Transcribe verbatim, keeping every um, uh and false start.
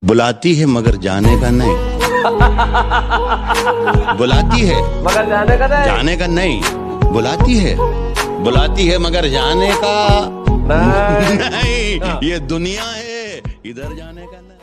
बुलाती है मगर जाने का नहीं। बुलाती है मगर जाने का नहीं। जाने का नहीं। बुलाती है बुलाती है मगर जाने का नहीं, नहीं। ये दुनिया है, इधर जाने का नहीं।